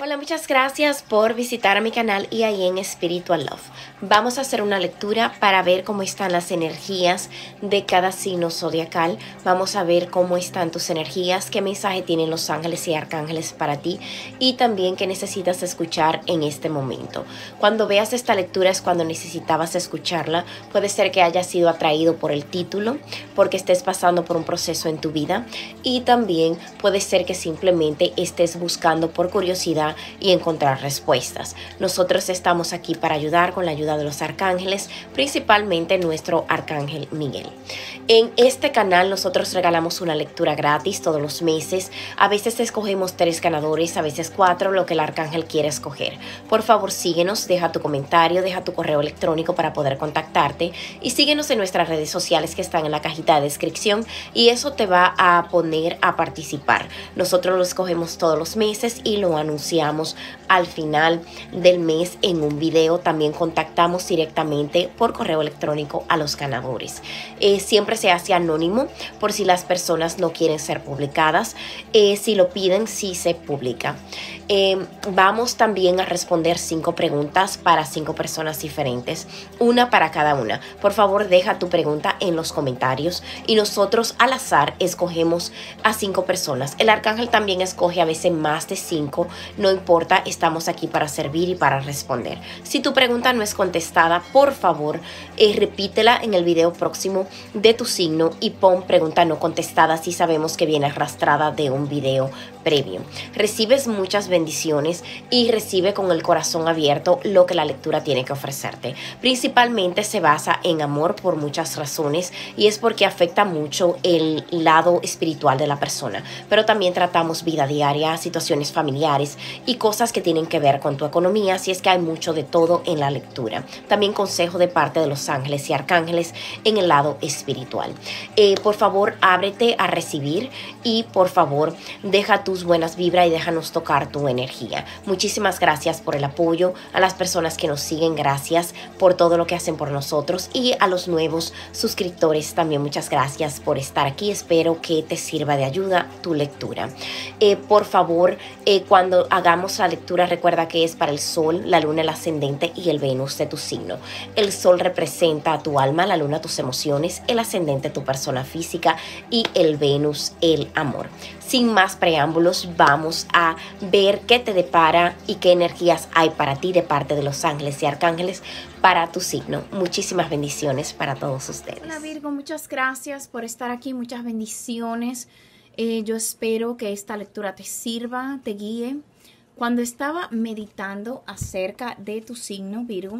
Hola, muchas gracias por visitar a mi canal y ahí en Spiritual Love. Vamos a hacer una lectura para ver cómo están las energías de cada signo zodiacal. Vamos a ver cómo están tus energías, qué mensaje tienen los ángeles y arcángeles para ti y también qué necesitas escuchar en este momento. Cuando veas esta lectura es cuando necesitabas escucharla. Puede ser que hayas sido atraído por el título, porque estés pasando por un proceso en tu vida y también puede ser que simplemente estés buscando por curiosidad y encontrar respuestas. Nosotros estamos aquí para ayudar con la ayuda de los arcángeles, principalmente nuestro arcángel Miguel. En este canal nosotros regalamos una lectura gratis todos los meses. A veces escogemos 3 ganadores, a veces 4, lo que el arcángel quiere escoger. Por favor, síguenos, deja tu comentario, deja tu correo electrónico para poder contactarte y síguenos en nuestras redes sociales que están en la cajita de descripción y eso te va a poner a participar. Nosotros lo escogemos todos los meses y lo anunciamos al final del mes en un video. También contactamos directamente por correo electrónico a los ganadores. Siempre se hace anónimo por si las personas no quieren ser publicadas. Si lo piden, sí se publica. Vamos también a responder 5 preguntas para 5 personas diferentes, una para cada una. Por favor, deja tu pregunta en los comentarios y nosotros al azar escogemos a 5 personas. El arcángel también escoge a veces más de 5, no importa, estamos aquí para servir y para responder. Si tu pregunta no es contestada, por favor, repítela en el video próximo de tu signo y pon pregunta no contestada si sabemos que viene arrastrada de un video previo. Recibes muchas bendiciones y recibe con el corazón abierto lo que la lectura tiene que ofrecerte. Principalmente se basa en amor por muchas razones y es porque afecta mucho el lado espiritual de la persona, pero también tratamos vida diaria, situaciones familiares y cosas que tienen que ver con tu economía, así es que hay mucho de todo en la lectura. También consejo de parte de los ángeles y arcángeles en el lado espiritual. Por favor, ábrete a recibir y por favor, deja tus buenas vibras y déjanos tocar tu energía. Muchísimas gracias por el apoyo, a las personas que nos siguen, gracias por todo lo que hacen por nosotros y a los nuevos suscriptores también muchas gracias por estar aquí. Espero que te sirva de ayuda tu lectura. Por favor, cuando hagamos la lectura recuerda que es para el Sol, la Luna, el ascendente y el Venus de tu signo. El Sol representa a tu alma, la Luna tus emociones, el ascendente tu persona física y el Venus el amor. Sin más preámbulos, vamos a ver qué te depara y qué energías hay para ti de parte de los ángeles y arcángeles para tu signo. Muchísimas bendiciones para todos ustedes. Hola Virgo, muchas gracias por estar aquí, muchas bendiciones. Yo espero que esta lectura te sirva, te guíe. Cuando estaba meditando acerca de tu signo, Virgo,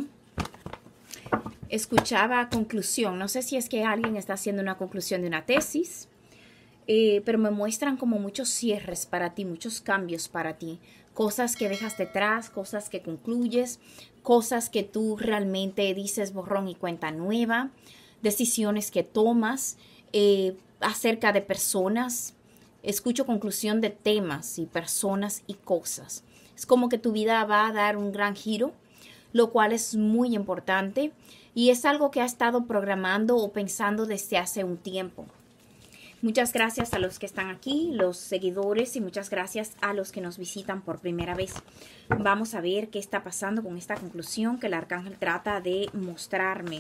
escuchaba conclusión. No sé si es que alguien está haciendo una conclusión de una tesis, pero me muestran como muchos cierres para ti, muchos cambios para ti. Cosas que dejas detrás, cosas que concluyes, cosas que tú realmente dices borrón y cuenta nueva, decisiones que tomas acerca de personas. Escucho conclusión de temas y personas y cosas. Es como que tu vida va a dar un gran giro, lo cual es muy importante y es algo que has estado programando o pensando desde hace un tiempo. Muchas gracias a los que están aquí, los seguidores, y muchas gracias a los que nos visitan por primera vez. Vamos a ver qué está pasando con esta conclusión que el arcángel trata de mostrarme.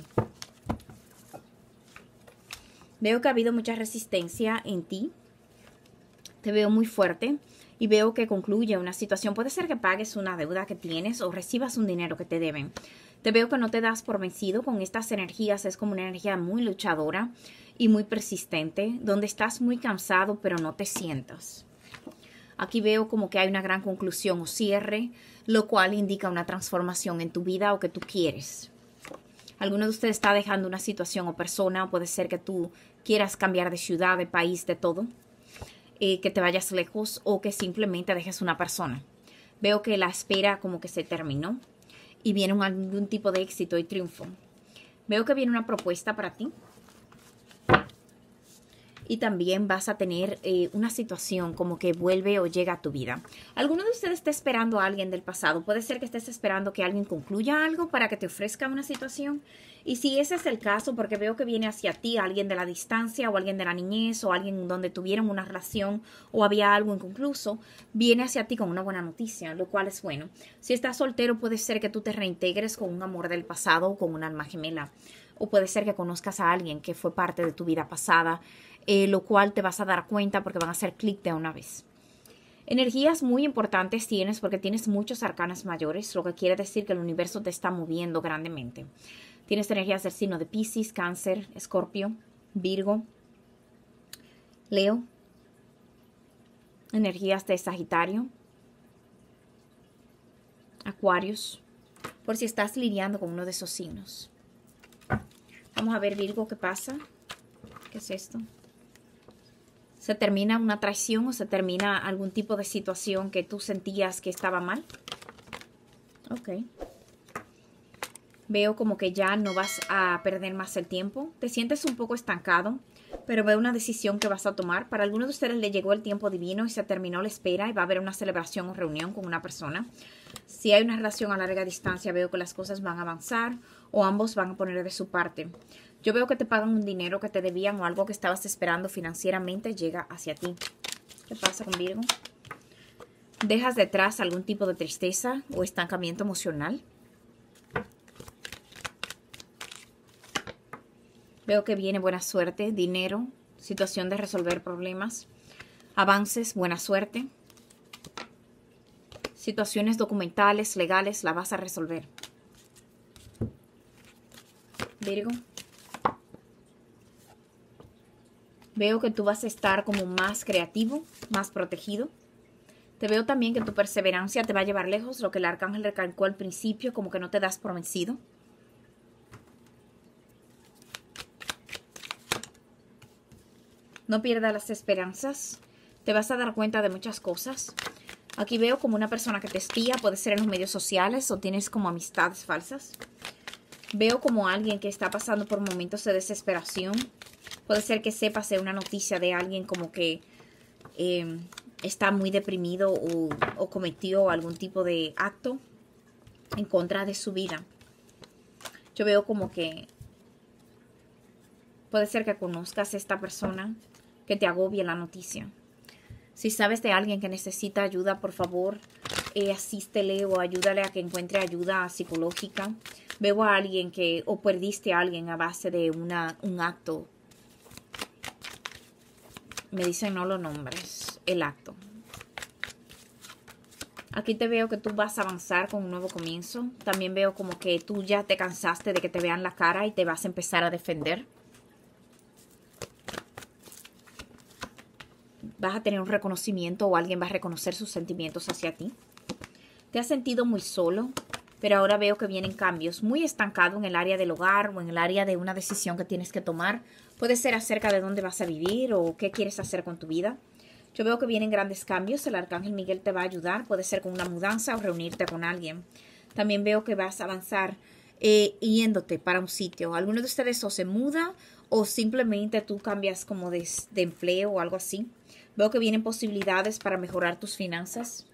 Veo que ha habido mucha resistencia en ti. Te veo muy fuerte y veo que concluye una situación. Puede ser que pagues una deuda que tienes o recibas un dinero que te deben. Te veo que no te das por vencido con estas energías. Es como una energía muy luchadora y muy persistente, donde estás muy cansado pero no te sientas. Aquí veo como que hay una gran conclusión o cierre, lo cual indica una transformación en tu vida o que tú quieres. Alguno de ustedes está dejando una situación o persona, o puede ser que tú quieras cambiar de ciudad, de país, de todo. Que te vayas lejos o que simplemente dejes una persona. Veo que la espera como que se terminó y viene algún tipo de éxito y triunfo. Veo que viene una propuesta para ti. y también vas a tener una situación como que vuelve o llega a tu vida. ¿Alguno de ustedes está esperando a alguien del pasado? Puede ser que estés esperando que alguien concluya algo para que te ofrezca una situación. Y si ese es el caso, porque veo que viene hacia ti alguien de la distancia o alguien de la niñez o alguien donde tuvieron una relación o había algo inconcluso, viene hacia ti con una buena noticia, lo cual es bueno. Si estás soltero, puede ser que tú te reintegres con un amor del pasado o con un alma gemela. O puede ser que conozcas a alguien que fue parte de tu vida pasada, lo cual te vas a dar cuenta porque van a hacer clic de una vez. Energías muy importantes tienes porque tienes muchos arcanos mayores, lo que quiere decir que el universo te está moviendo grandemente. Tienes energías del signo de Piscis, Cáncer, Escorpio, Virgo, Leo. Energías de Sagitario, Acuarios, por si estás lidiando con uno de esos signos. Vamos a ver, Virgo, ¿qué pasa? ¿Qué es esto? ¿Se termina una traición o se termina algún tipo de situación que tú sentías que estaba mal? Ok. Veo como que ya no vas a perder más el tiempo. Te sientes un poco estancado, pero veo una decisión que vas a tomar. Para algunos de ustedes le llegó el tiempo divino y se terminó la espera y va a haber una celebración o reunión con una persona. Si hay una relación a larga distancia, veo que las cosas van a avanzar o ambos van a poner de su parte. Yo veo que te pagan un dinero que te debían o algo que estabas esperando financieramente llega hacia ti. ¿Qué pasa con Virgo? ¿Dejas detrás algún tipo de tristeza o estancamiento emocional? Veo que viene buena suerte, dinero, situación de resolver problemas, avances, buena suerte. Situaciones documentales, legales, la vas a resolver. Virgo. Veo que tú vas a estar como más creativo, más protegido. Te veo también que tu perseverancia te va a llevar lejos, lo que el arcángel recalcó al principio, como que no te das por vencido. No pierdas las esperanzas. Te vas a dar cuenta de muchas cosas. Aquí veo como una persona que te espía. Puede ser en los medios sociales o tienes como amistades falsas. Veo como alguien que está pasando por momentos de desesperación. Puede ser que sepas de una noticia de alguien como que está muy deprimido o cometió algún tipo de acto en contra de su vida. Yo veo como que puede ser que conozcas a esta persona que te agobie la noticia. Si sabes de alguien que necesita ayuda, por favor, asístele o ayúdale a que encuentre ayuda psicológica. Veo a alguien que, o perdiste a alguien a base de un acto. Me dicen no lo nombres, el acto. Aquí te veo que tú vas a avanzar con un nuevo comienzo. También veo como que tú ya te cansaste de que te vean la cara y te vas a empezar a defender. Vas a tener un reconocimiento o alguien va a reconocer sus sentimientos hacia ti. Te has sentido muy solo, pero ahora veo que vienen cambios. Muy estancado en el área del hogar o en el área de una decisión que tienes que tomar. Puede ser acerca de dónde vas a vivir o qué quieres hacer con tu vida. Yo veo que vienen grandes cambios. El arcángel Miguel te va a ayudar. Puede ser con una mudanza o reunirte con alguien. También veo que vas a avanzar yéndote para un sitio. Alguno de ustedes o se muda o simplemente tú cambias como de empleo o algo así. Veo que vienen posibilidades para mejorar tus finanzas.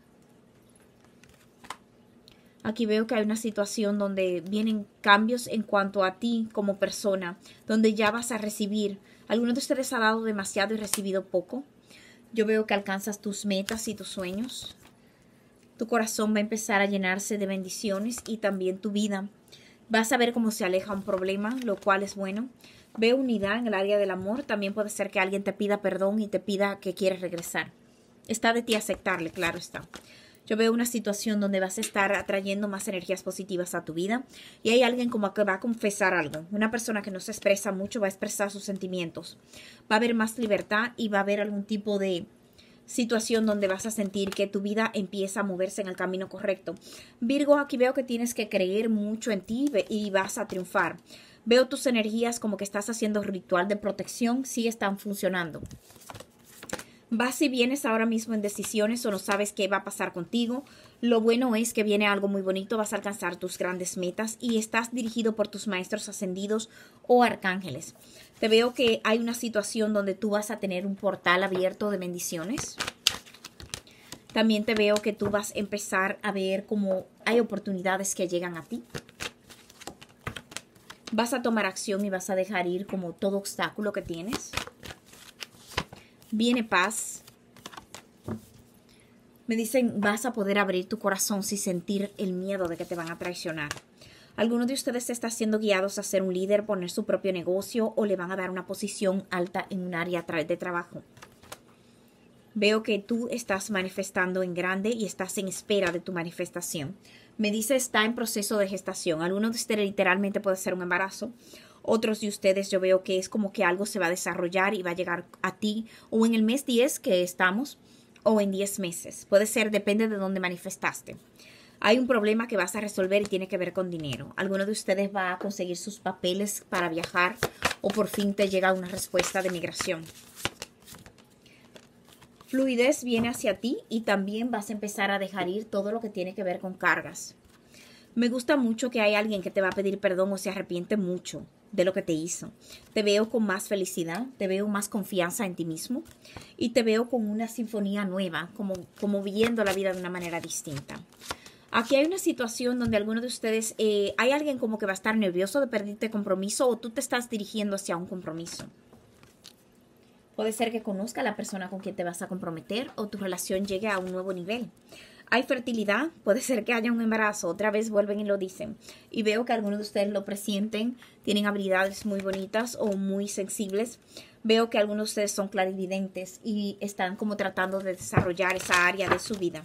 Aquí veo que hay una situación donde vienen cambios en cuanto a ti como persona, donde ya vas a recibir. ¿Alguno de ustedes ha dado demasiado y recibido poco? Yo veo que alcanzas tus metas y tus sueños. Tu corazón va a empezar a llenarse de bendiciones y también tu vida. Vas a ver cómo se aleja un problema, lo cual es bueno. Veo unidad en el área del amor. También puede ser que alguien te pida perdón y te pida que quieres regresar. Está de ti aceptarle, claro está. Yo veo una situación donde vas a estar atrayendo más energías positivas a tu vida. Y hay alguien como que va a confesar algo. Una persona que no se expresa mucho va a expresar sus sentimientos. Va a haber más libertad y va a haber algún tipo de situación donde vas a sentir que tu vida empieza a moverse en el camino correcto. Virgo, aquí veo que tienes que creer mucho en ti y vas a triunfar. Veo tus energías como que estás haciendo ritual de protección. Sí están funcionando. Vas y vienes ahora mismo en decisiones o no sabes qué va a pasar contigo. Lo bueno es que viene algo muy bonito, vas a alcanzar tus grandes metas y estás dirigido por tus maestros ascendidos o arcángeles. Te veo que hay una situación donde tú vas a tener un portal abierto de bendiciones. También te veo que tú vas a empezar a ver cómo hay oportunidades que llegan a ti. Vas a tomar acción y vas a dejar ir como todo obstáculo que tienes. Viene paz. Me dicen, vas a poder abrir tu corazón sin sentir el miedo de que te van a traicionar. Alguno de ustedes está siendo guiados a ser un líder, poner su propio negocio o le van a dar una posición alta en un área de trabajo. Veo que tú estás manifestando en grande y estás en espera de tu manifestación. Me dice, está en proceso de gestación. Algunos de ustedes literalmente puede ser un embarazo. Otros de ustedes yo veo que es como que algo se va a desarrollar y va a llegar a ti o en el mes 10 que estamos o en 10 meses. Puede ser, depende de dónde manifestaste. Hay un problema que vas a resolver y tiene que ver con dinero. Alguno de ustedes va a conseguir sus papeles para viajar o por fin te llega una respuesta de migración. Fluidez viene hacia ti y también vas a empezar a dejar ir todo lo que tiene que ver con cargas. Me gusta mucho que hay alguien que te va a pedir perdón o se arrepiente mucho de lo que te hizo. Te veo con más felicidad, te veo más confianza en ti mismo y te veo con una sinfonía nueva, como viviendo la vida de una manera distinta. Aquí hay una situación donde alguno de ustedes, hay alguien como que va a estar nervioso de perderte compromiso o tú te estás dirigiendo hacia un compromiso. Puede ser que conozca a la persona con quien te vas a comprometer o tu relación llegue a un nuevo nivel. Hay fertilidad, puede ser que haya un embarazo, otra vez vuelven y lo dicen. Y veo que algunos de ustedes lo presienten, tienen habilidades muy bonitas o muy sensibles. Veo que algunos de ustedes son clarividentes y están como tratando de desarrollar esa área de su vida.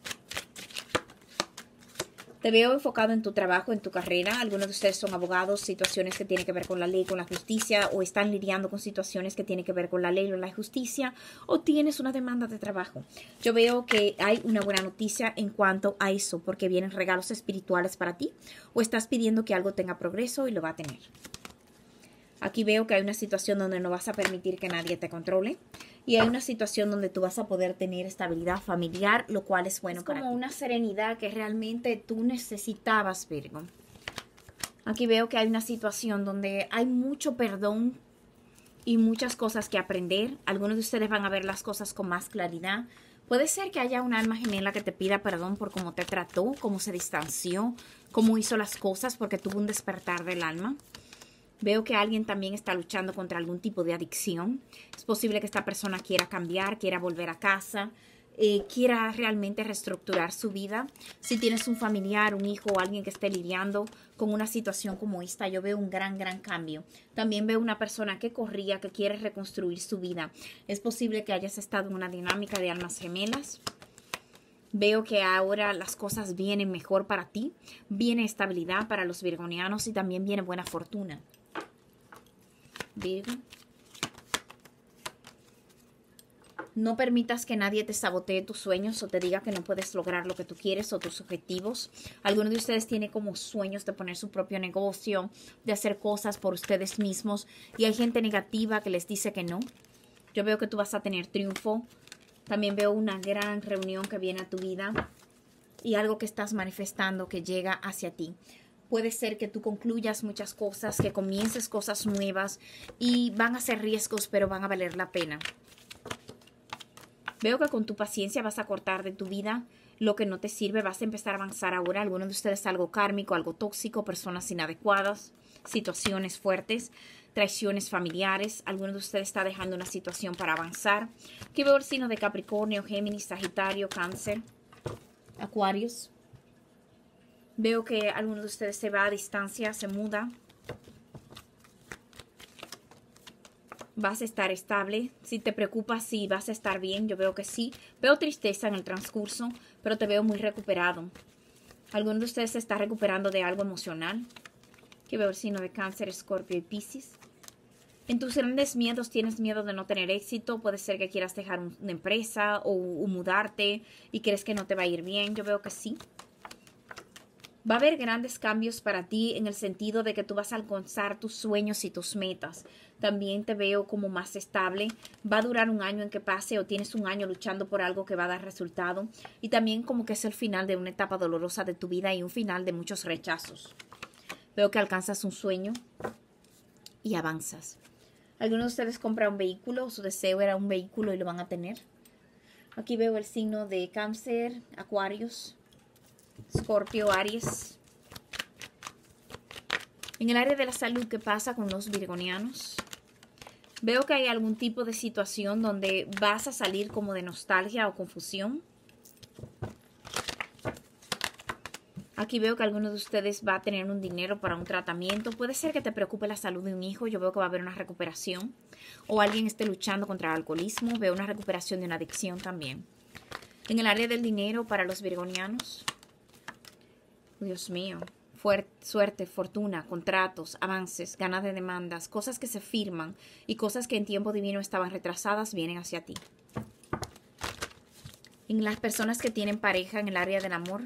Te veo enfocado en tu trabajo, en tu carrera. Algunos de ustedes son abogados, situaciones que tienen que ver con la ley, con la justicia, o están lidiando con situaciones que tienen que ver con la ley o la justicia, o tienes una demanda de trabajo. Yo veo que hay una buena noticia en cuanto a eso, porque vienen regalos espirituales para ti, o estás pidiendo que algo tenga progreso y lo va a tener. Aquí veo que hay una situación donde no vas a permitir que nadie te controle. Y hay una situación donde tú vas a poder tener estabilidad familiar, lo cual es bueno para ti. Es como una serenidad que realmente tú necesitabas, Virgo. Aquí veo que hay una situación donde hay mucho perdón y muchas cosas que aprender. Algunos de ustedes van a ver las cosas con más claridad. Puede ser que haya un alma gemela que te pida perdón por cómo te trató, cómo se distanció, cómo hizo las cosas porque tuvo un despertar del alma. Veo que alguien también está luchando contra algún tipo de adicción. Es posible que esta persona quiera cambiar, quiera volver a casa, quiera realmente reestructurar su vida. Si tienes un familiar, un hijo o alguien que esté lidiando con una situación como esta, yo veo un gran cambio. También veo una persona que corría, que quiere reconstruir su vida. Es posible que hayas estado en una dinámica de almas gemelas. Veo que ahora las cosas vienen mejor para ti. Viene estabilidad para los virgonianos y también viene buena fortuna. Virgo, no permitas que nadie te sabotee tus sueños o te diga que no puedes lograr lo que tú quieres o tus objetivos. Algunos de ustedes tienen como sueños de poner su propio negocio, de hacer cosas por ustedes mismos y hay gente negativa que les dice que no. Yo veo que tú vas a tener triunfo. También veo una gran reunión que viene a tu vida y algo que estás manifestando que llega hacia ti. Puede ser que tú concluyas muchas cosas, que comiences cosas nuevas y van a ser riesgos, pero van a valer la pena. Veo que con tu paciencia vas a cortar de tu vida lo que no te sirve, vas a empezar a avanzar ahora. Algunos de ustedes algo kármico, algo tóxico, personas inadecuadas, situaciones fuertes, traiciones familiares. Algunos de ustedes está dejando una situación para avanzar. Aquí veo el signo de Capricornio, Géminis, Sagitario, Cáncer, Acuarios. Veo que alguno de ustedes se va a distancia, se muda. Vas a estar estable. Si te preocupas si vas a estar bien, yo veo que sí. Veo tristeza en el transcurso, pero te veo muy recuperado. Alguno de ustedes se está recuperando de algo emocional. Aquí veo el signo de Cáncer, Escorpio y Piscis. En tus grandes miedos tienes miedo de no tener éxito. Puede ser que quieras dejar una empresa o mudarte y crees que no te va a ir bien. Yo veo que sí. Va a haber grandes cambios para ti en el sentido de que tú vas a alcanzar tus sueños y tus metas. También te veo como más estable. Va a durar un año en que pase o tienes un año luchando por algo que va a dar resultado. Y también como que es el final de una etapa dolorosa de tu vida y un final de muchos rechazos. Veo que alcanzas un sueño y avanzas. Algunos de ustedes compran un vehículo, su deseo era un vehículo y lo van a tener. Aquí veo el signo de Cáncer, Acuarios, Escorpio, Aries. En el área de la salud, ¿qué pasa con los virgonianos? Veo que hay algún tipo de situación donde vas a salir como de nostalgia o confusión. Aquí veo que alguno de ustedes va a tener un dinero para un tratamiento. Puede ser que te preocupe la salud de un hijo. Yo veo que va a haber una recuperación. O alguien esté luchando contra el alcoholismo. Veo una recuperación de una adicción también. En el área del dinero para los virgonianos. Dios mío. Suerte, fortuna, contratos, avances, ganas de demandas, cosas que se firman y cosas que en tiempo divino estaban retrasadas vienen hacia ti. En las personas que tienen pareja en el área del amor.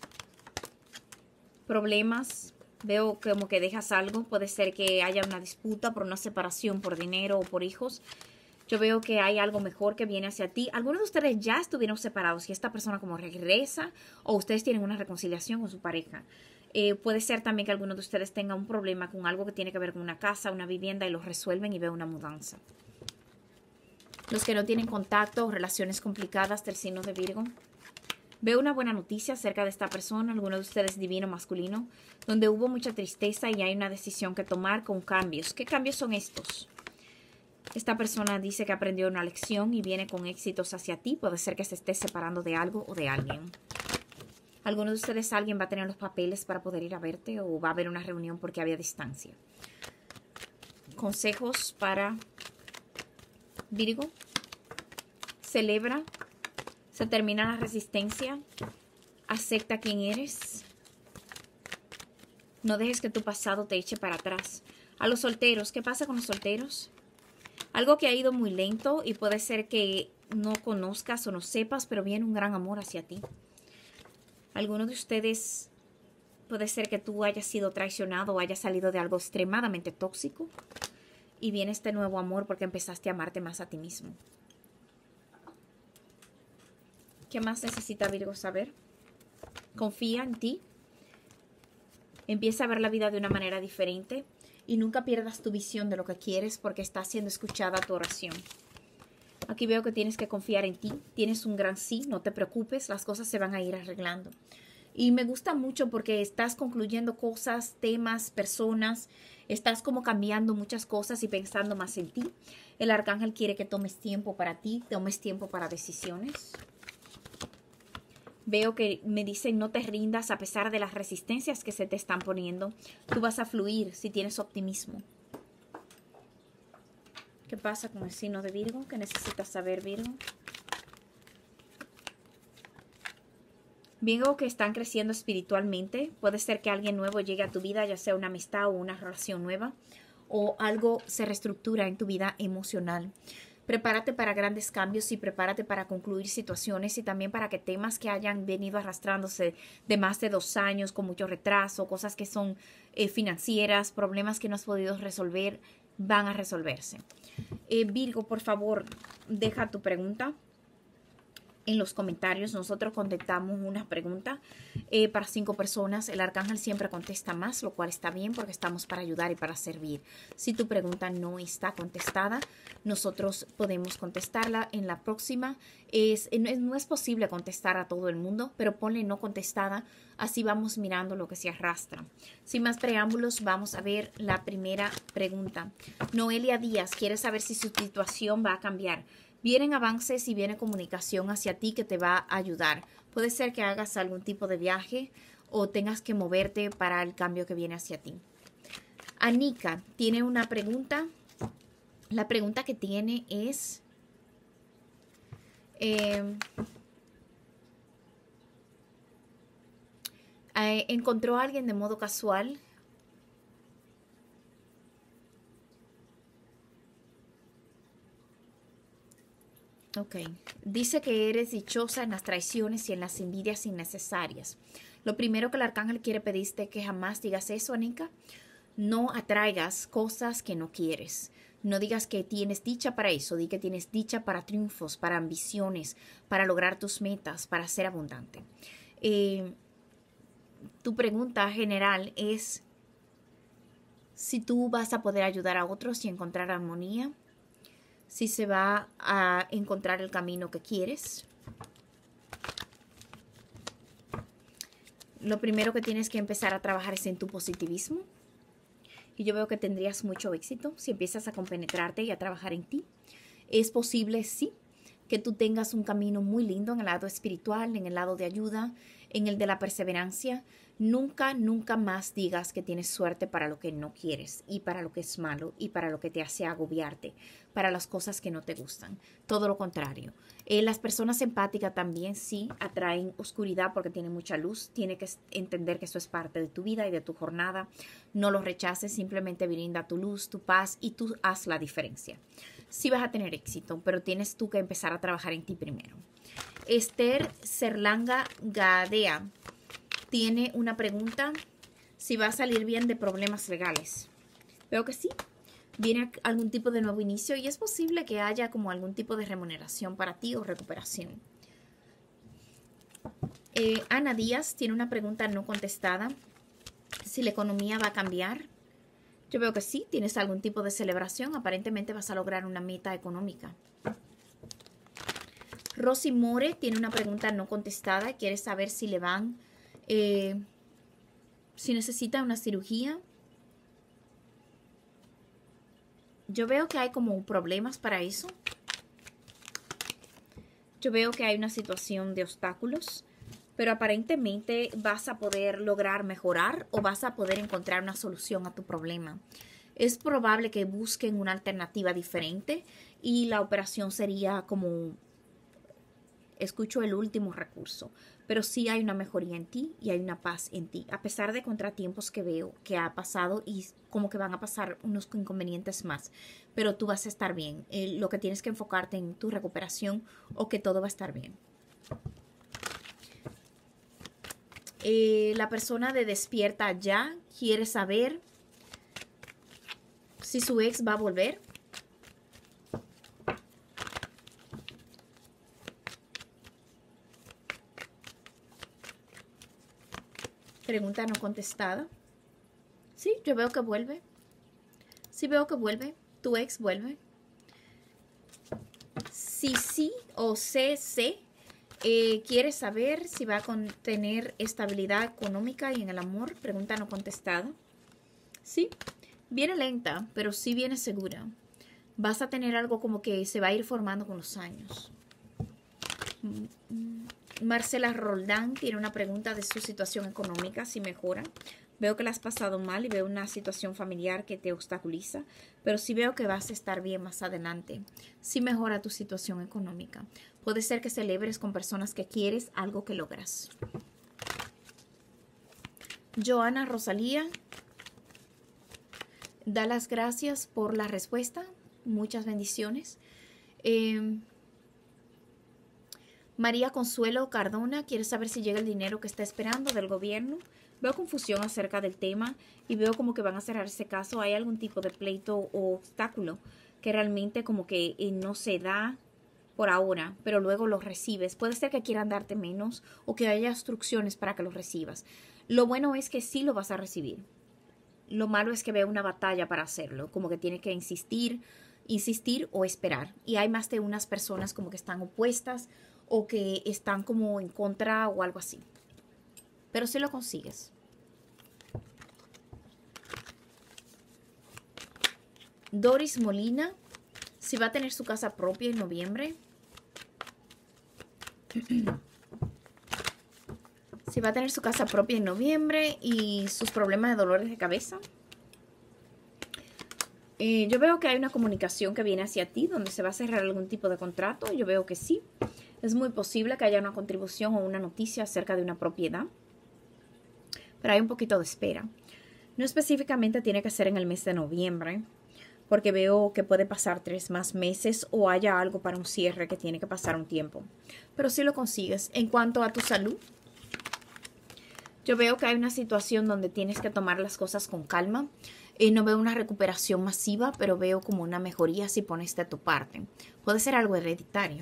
Problemas, veo como que dejas algo, puede ser que haya una disputa por una separación, por dinero o por hijos. Yo veo que hay algo mejor que viene hacia ti. Algunos de ustedes ya estuvieron separados y esta persona como regresa o ustedes tienen una reconciliación con su pareja. Puede ser también que algunos de ustedes tengan un problema con algo que tiene que ver con una casa, una vivienda y lo resuelven y veo una mudanza. Los que no tienen contacto o relaciones complicadas del signo de Virgo. Veo una buena noticia acerca de esta persona, alguno de ustedes divino masculino, donde hubo mucha tristeza y hay una decisión que tomar con cambios. ¿Qué cambios son estos? Esta persona dice que aprendió una lección y viene con éxitos hacia ti. Puede ser que se esté separando de algo o de alguien. Alguno de ustedes, alguien va a tener los papeles para poder ir a verte o va a haber una reunión porque había distancia. Consejos para Virgo. Celebra. Se termina la resistencia. Acepta quién eres. No dejes que tu pasado te eche para atrás. A los solteros, ¿qué pasa con los solteros? Algo que ha ido muy lento y puede ser que no conozcas o no sepas, pero viene un gran amor hacia ti. Algunos de ustedes puede ser que tú hayas sido traicionado o hayas salido de algo extremadamente tóxico y viene este nuevo amor porque empezaste a amarte más a ti mismo. ¿Qué más necesita Virgo saber? Confía en ti. Empieza a ver la vida de una manera diferente y nunca pierdas tu visión de lo que quieres porque está siendo escuchada tu oración. Aquí veo que tienes que confiar en ti. Tienes un gran sí, no te preocupes, las cosas se van a ir arreglando. Y me gusta mucho porque estás concluyendo cosas, temas, personas. Estás como cambiando muchas cosas y pensando más en ti. El arcángel quiere que tomes tiempo para ti, tomes tiempo para decisiones. Veo que me dicen no te rindas a pesar de las resistencias que se te están poniendo. Tú vas a fluir si tienes optimismo. ¿Qué pasa con el signo de Virgo? ¿Qué necesitas saber, Virgo? Virgo, que están creciendo espiritualmente. Puede ser que alguien nuevo llegue a tu vida, ya sea una amistad o una relación nueva. O algo se reestructura en tu vida emocional. Prepárate para grandes cambios y prepárate para concluir situaciones y también para que temas que hayan venido arrastrándose de más de 2 años con mucho retraso, cosas que son financieras, problemas que no has podido resolver, van a resolverse. Virgo, por favor, deja tu pregunta en los comentarios. Nosotros contestamos una pregunta para 5 personas. El arcángel siempre contesta más, lo cual está bien porque estamos para ayudar y para servir. Si tu pregunta no está contestada, nosotros podemos contestarla en la próxima. No es posible contestar a todo el mundo, pero ponle no contestada. Así vamos mirando lo que se arrastra. Sin más preámbulos, vamos a ver la primera pregunta. Noelia Díaz quiere saber si su situación va a cambiar. Vienen avances y viene comunicación hacia ti que te va a ayudar. Puede ser que hagas algún tipo de viaje o tengas que moverte para el cambio que viene hacia ti. Anika tiene una pregunta. La pregunta que tiene es... ¿encontró a alguien de modo casual? Ok. Dice que eres dichosa en las traiciones y en las envidias innecesarias. Lo primero que el arcángel quiere pedirte es que jamás digas eso, Anika. No atraigas cosas que no quieres. No digas que tienes dicha para eso. Di que tienes dicha para triunfos, para ambiciones, para lograr tus metas, para ser abundante. Tu pregunta general es si tú vas a poder ayudar a otros y encontrar armonía. Si se va a encontrar el camino que quieres. Lo primero que tienes que empezar a trabajar es en tu positivismo. Y yo veo que tendrías mucho éxito si empiezas a compenetrarte y a trabajar en ti. Es posible, sí, que tú tengas un camino muy lindo en el lado espiritual, en el lado de ayuda, en el de la perseverancia. Nunca, nunca más digas que tienes suerte para lo que no quieres y para lo que es malo y para lo que te hace agobiarte, para las cosas que no te gustan. Todo lo contrario. Las personas empáticas también sí atraen oscuridad porque tienen mucha luz. Tienes que entender que eso es parte de tu vida y de tu jornada. No lo rechaces, simplemente brinda tu luz, tu paz y tú haz la diferencia. Sí vas a tener éxito, pero tienes tú que empezar a trabajar en ti primero. Esther Serlanga Gadea tiene una pregunta, si va a salir bien de problemas legales. Veo que sí. Viene algún tipo de nuevo inicio y es posible que haya como algún tipo de remuneración para ti o recuperación. Ana Díaz tiene una pregunta no contestada. Si la economía va a cambiar. Yo veo que sí, tienes algún tipo de celebración. Aparentemente vas a lograr una meta económica. Rosy More tiene una pregunta no contestada. Quiere saber si le van, si necesita una cirugía. Yo veo que hay como problemas para eso. Yo veo que hay una situación de obstáculos, pero aparentemente vas a poder lograr mejorar o vas a poder encontrar una solución a tu problema. Es probable que busquen una alternativa diferente y la operación sería como, escucho, el último recurso. Pero sí hay una mejoría en ti y hay una paz en ti. A pesar de contratiempos que veo que ha pasado y como que van a pasar unos inconvenientes más. Pero tú vas a estar bien. Lo que tienes que enfocarte en tu recuperación o que todo va a estar bien. La persona de Despierta Ya quiere saber si su ex va a volver. Pregunta no contestada. Sí, yo veo que vuelve. Sí veo que vuelve. Tu ex vuelve. Si sí o CC quiere saber si va a tener estabilidad económica y en el amor. Pregunta no contestada. Sí, viene lenta, pero sí viene segura. Vas a tener algo como que se va a ir formando con los años. Marcela Roldán tiene una pregunta de su situación económica, si mejora. Veo que la has pasado mal y veo una situación familiar que te obstaculiza, pero sí veo que vas a estar bien más adelante. Sí mejora tu situación económica. Puede ser que celebres con personas que quieres algo que logras. Joana Rosalía da las gracias por la respuesta. Muchas bendiciones. María Consuelo Cardona quiere saber si llega el dinero que está esperando del gobierno. Veo confusión acerca del tema y veo como que van a cerrar ese caso. Hay algún tipo de pleito o obstáculo que realmente como que no se da por ahora, pero luego lo recibes. Puede ser que quieran darte menos o que haya instrucciones para que lo recibas. Lo bueno es que sí lo vas a recibir. Lo malo es que veo una batalla para hacerlo, como que tienes que insistir o esperar. Y hay más de unas personas como que están opuestas o que están como en contra o algo así. Pero sí lo consigues. Doris Molina, si va a tener su casa propia en noviembre. Si va a tener su casa propia en noviembre y sus problemas de dolores de cabeza. Yo veo que hay una comunicación que viene hacia ti donde se va a cerrar algún tipo de contrato. Yo veo que sí. Es muy posible que haya una contribución o una noticia acerca de una propiedad. Pero hay un poquito de espera. No específicamente tiene que ser en el mes de noviembre, porque veo que puede pasar 3 más meses o haya algo para un cierre que tiene que pasar un tiempo. Pero sí lo consigues. En cuanto a tu salud, Yo veo que hay una situación donde tienes que tomar las cosas con calma. No veo una recuperación masiva, pero veo como una mejoría si pones de tu parte. Puede ser algo hereditario.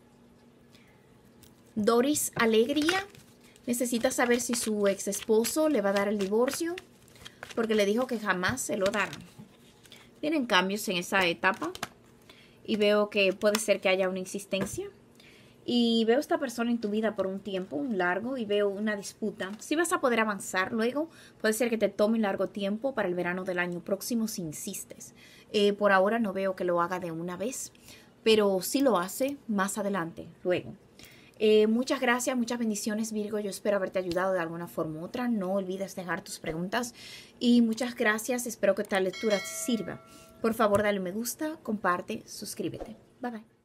Doris Alegría necesita saber si su ex esposo le va a dar el divorcio, porque le dijo que jamás se lo dará. Vienen cambios en esa etapa y veo que puede ser que haya una insistencia. Y veo esta persona en tu vida por un tiempo, un largo, y veo una disputa. Si vas a poder avanzar luego, puede ser que te tome un largo tiempo para el verano del año próximo si insistes. Por ahora no veo que lo haga de una vez, pero sí lo hace más adelante, luego. Muchas gracias, muchas bendiciones, Virgo. Yo espero haberte ayudado de alguna forma u otra. No olvides dejar tus preguntas. Y muchas gracias. Espero que esta lectura te sirva. Por favor, dale me gusta, comparte, suscríbete. Bye bye.